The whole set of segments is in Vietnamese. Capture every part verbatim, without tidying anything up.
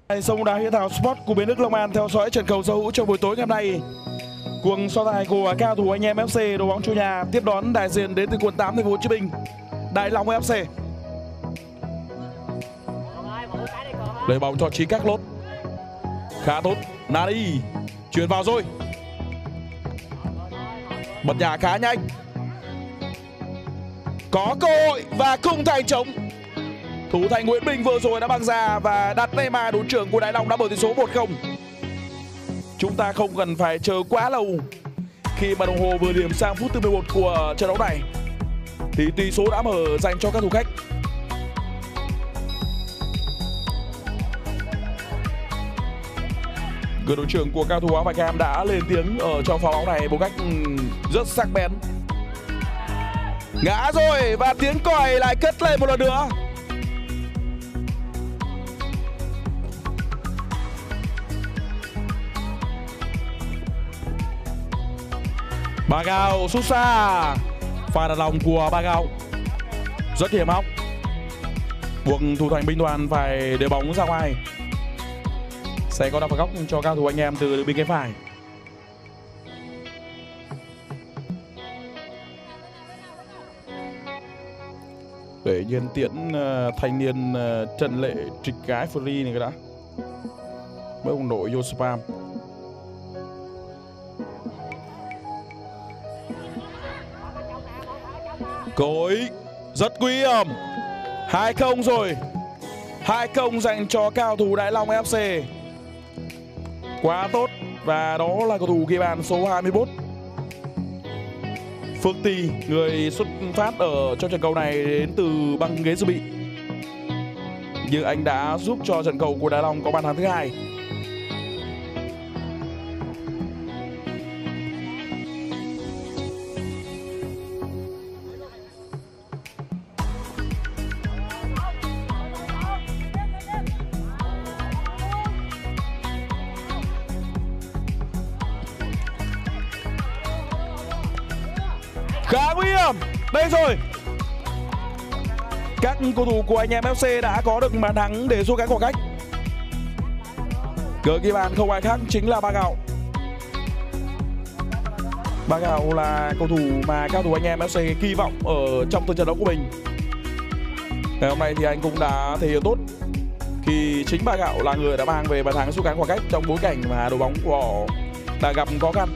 Sông đá Hiệp Thảo Sport của Bến Lức Long An theo dõi trận cầu giao hữu trong buổi tối ngày hôm nay. Cuộc so tài của cao thủ anh em ép xê đội bóng chủ nhà tiếp đón đại diện đến từ quận tám thành phố Hồ Chí Minh, Đại Long ép xê. Lấy bóng cho Chí Các Lốt, khá tốt. Nani chuyển vào rồi, bật nhà khá nhanh, có cơ hội và khung thành trống. Thủ thành Nguyễn Bình vừa rồi đã băng ra và đặt Neymar, đội trưởng của Đại Long đã mở tỷ số một không. Chúng ta không cần phải chờ quá lâu khi mà đồng hồ vừa điểm sang phút thứ mười một của trận đấu này thì tỷ số đã mở dành cho các thủ khách. Người đội trưởng của cao thủ áo vải cam đã lên tiếng ở trong pha bóng này một cách rất sắc bén. Ngã rồi và tiếng còi lại cất lên một lần nữa. Ba Gao sút xa, pha đặt lòng của Ba Gao rất hiểm hóc, buộc thủ thành binh đoàn phải để bóng ra ngoài. Sẽ có đá phạt góc cho cao thủ anh em từ bên cánh phải. Để nhân tiễn uh, thanh niên uh, Trần Lệ trịch gái free này cái đã. Mới ông nội vô spam. Cối rất nguy hiểm. hai không rồi. hai không dành cho cao thủ Đại Long ép xê. Quá tốt. Và đó là cầu thủ ghi bàn số hai mươi mốt, Phước Tì, người xuất phát ở trong trận cầu này đến từ băng ghế dự bị. Nhưng anh đã giúp cho trận cầu của Đại Long có bàn thắng thứ hai. Khá nguy hiểm. Đây rồi. Các cầu thủ của anh em ép xê đã có được bàn thắng để rút ngắn khoảng cách. Người ghi bàn không ai khác chính là Ba Gạo. Ba Gạo là cầu thủ mà cao thủ anh em ép xê kỳ vọng ở trong từng trận đấu của mình. Ngày hôm nay thì anh cũng đã thể hiện tốt khi chính Ba Gạo là người đã mang về bàn thắng rút ngắn khoảng cách trong bối cảnh mà đội bóng của họ đã gặp khó khăn.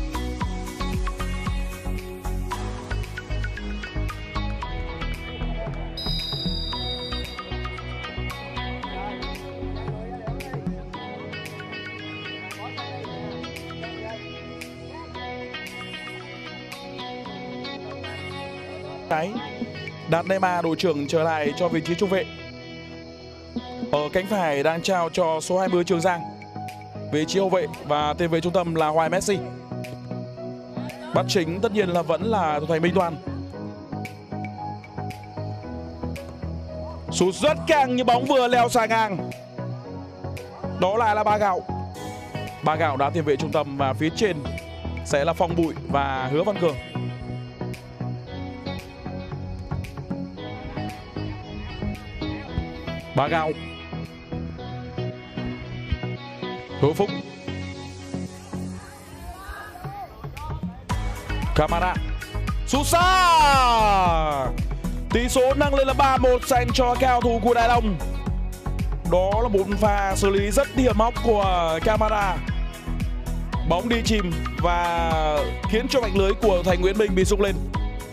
Đặt Neymar, đội trưởng trở lại cho vị trí trung vệ. Ở cánh phải đang trao cho số hai mươi Trường Giang, vị trí hậu vệ, và tiền vệ trung tâm là Hoài Messi. Bắt chính tất nhiên là vẫn là thủ thành binh đoàn. Sút rất căng như bóng vừa leo xa ngang. Đó lại là Ba Gạo. Ba Gạo đá tiền vệ trung tâm và phía trên sẽ là Phong Bụi và Hứa Văn Cường. Ba Gạo, Hữu Phúc, Camara, sút xa. Tỷ số nâng lên là ba một dành cho cao thủ của Đại Long. Đó là một pha xử lý rất hiểm hóc của Camara. Bóng đi chìm và khiến cho mảnh lưới của thành Nguyễn Bình bị rung lên.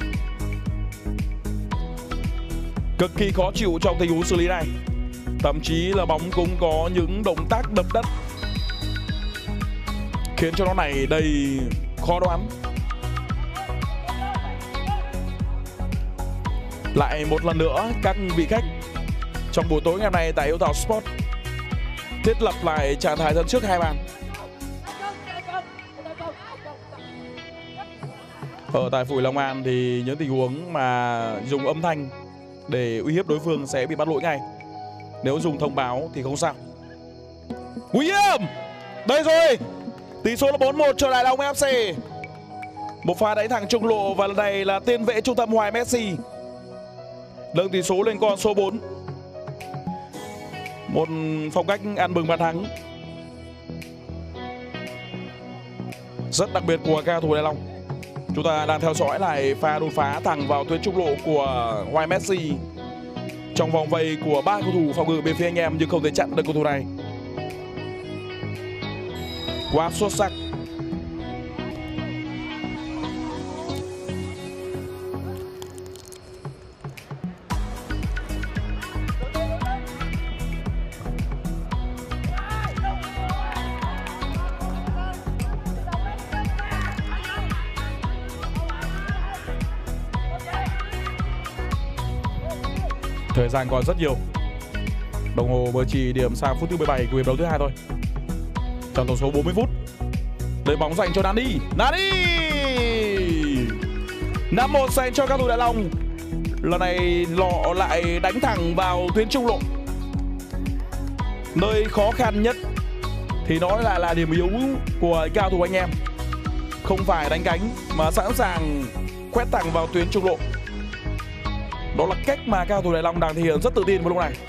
Cực kỳ khó chịu trong tình huống xử lý này. Thậm chí là bóng cũng có những động tác đập đất khiến cho nó này đầy khó đoán. Lại một lần nữa các vị khách trong buổi tối ngày hôm nay tại Hiệp Thảo Sport thiết lập lại trạng thái dẫn trước hai bàn. Ở tại Phủ Long An thì những tình huống mà dùng âm thanh để uy hiếp đối phương sẽ bị bắt lỗi ngay. Nếu dùng thông báo thì không sao. Nguy hiểm. Đây rồi. Tỷ số là bốn một cho Đại Long ép xê. Một pha đánh thẳng trung lộ và lần này là tiền vệ trung tâm Hoài Messi nâng tỷ số lên con số bốn. Một phong cách ăn mừng bàn thắng rất đặc biệt của cao thủ Đại Long. Chúng ta đang theo dõi lại pha đột phá thẳng vào tuyến trung lộ của Wayne Messi trong vòng vây của ba cầu thủ phòng ngự bên phía anh em, nhưng không thể chặn được cầu thủ này. Quá xuất sắc. Thời gian còn rất nhiều. Đồng hồ mới chỉ điểm sang phút thứ mười bảy của hiệp đấu thứ hai thôi. Trong tổng số bốn mươi phút. Lấy bóng dành cho Nani. Nani năm một dành cho các thủ Đại Long. Lần này lọ lại đánh thẳng vào tuyến trung lộ. Nơi khó khăn nhất thì nó lại là điểm yếu của cao thủ anh em. Không phải đánh cánh mà sẵn sàng quét thẳng vào tuyến trung lộ. Đó là cách mà cao thủ Đại Long đang thể hiện rất tự tin vào lúc này.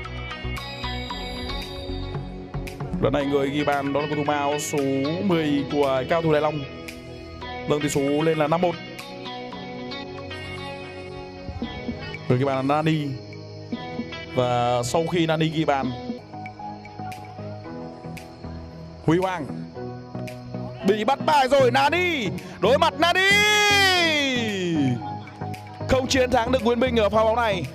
Lần này người ghi bàn đó là cầu thủ áo số mười của cao thủ Đại Long. Nâng tỷ số lên là năm một. Người ghi bàn là Nani. Và sau khi Nani ghi bàn, Huy Hoàng bị bắt bài rồi. Nani đối mặt Nani không chiến thắng được Nguyễn Bình ở pha bóng này.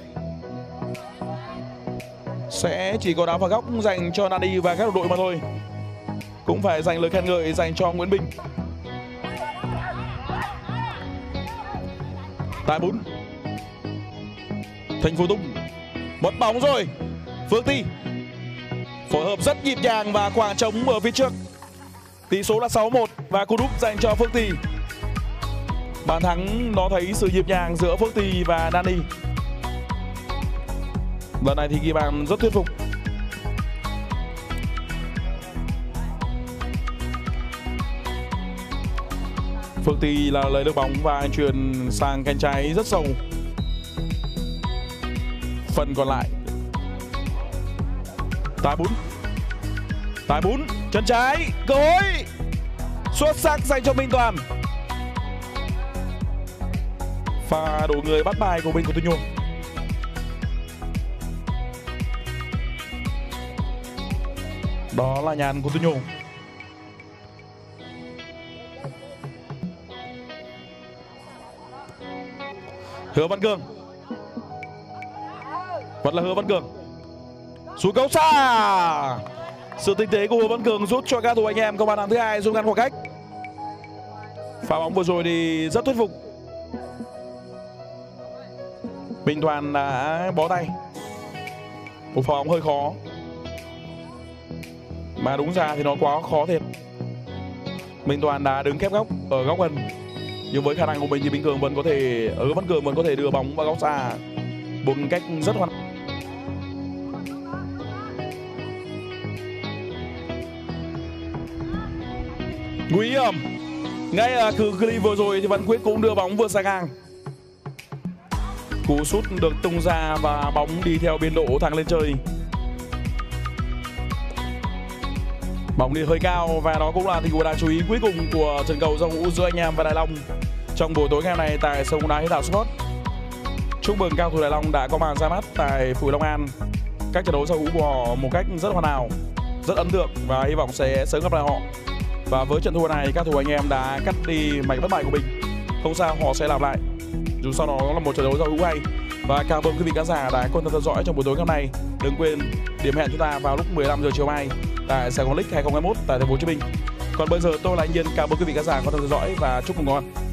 Sẽ chỉ có đá vào góc dành cho Nani và các đồng đội mà thôi. Cũng phải dành lời khen ngợi dành cho Nguyễn Bình. Tài bốn. Thành Phố Tung mất bóng rồi. Phước Ti phối hợp rất nhịp nhàng và khoảng trống ở phía trước. Tỷ số là sáu một và cú đúp dành cho Phước Ti. Bàn thắng nó thấy sự nhịp nhàng giữa Phước Ti và Nani. Lần này thì ghi bàn rất thuyết phục. Phước Ti là lấy được bóng và anh chuyền sang cánh trái rất sâu. Phần còn lại Tài bốn. Tài bốn chân trái, cơ hội xuất sắc dành cho Minh Toàn. Pha đổ người bắt bài của Bình Coutinho. Đó là Nhàn Coutinho. Hứa Văn Cường. Vẫn là Hứa Văn Cường. Sút góc xa. Sự tinh tế của Hứa Văn Cường giúp cho các thủ anh em có bàn thắng thứ hai rút ngắn khoảng cách. Pha bóng vừa rồi thì rất thuyết phục. Minh Toàn đã bó tay. Một pha bóng hơi khó. Mà đúng ra thì nó quá khó thiệt. Minh Toàn đã đứng khép góc ở góc gần. Nhưng với khả năng của mình thì Bình Cường vẫn có thể, ở Văn Cường vẫn có thể đưa bóng vào góc xa một cách rất hoàn. Nguy hiểm. Ngay ở cự ly vừa rồi thì Văn Quyết cũng đưa bóng vượt sang ngang. Cú sút được tung ra và bóng đi theo biên độ thẳng lên trời. Bóng đi hơi cao và đó cũng là tình huống đáng chú ý cuối cùng của trận cầu giao hữu giữa anh em và Đại Long trong buổi tối ngày hôm nay tại sân bóng đá Hiệp Đảo Sport. Chúc mừng cao thủ Đại Long đã có màn ra mắt tại Phủ Long An. Các trận đấu giao hữu của họ một cách rất hoàn hảo, rất ấn tượng và hy vọng sẽ sớm gặp lại họ. Và với trận thua này, các thủ anh em đã cắt đi mảnh bất bại của mình. Không sao, họ sẽ làm lại. Dù sau đó là một trận đấu giao hữu hay. Và cảm ơn quý vị khán giả đã quan tâm theo dõi trong buổi tối ngày hôm nay. Đừng quên điểm hẹn chúng ta vào lúc mười lăm giờ chiều mai tại Sài Gòn League hai không hai mốt tại thành phố Hồ Chí Minh. Còn bây giờ tôi là anh Nhiên, cảm ơn quý vị khán giả quan tâm theo dõi và chúc mừng ngon.